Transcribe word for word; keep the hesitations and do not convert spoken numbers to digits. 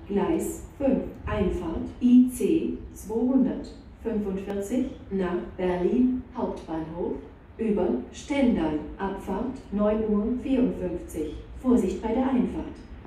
Gleis fünf, Einfahrt I C zweihundertfünfundvierzig nach Berlin Hauptbahnhof über Stendal, Abfahrt neun Uhr vierundfünfzig. Vorsicht bei der Einfahrt.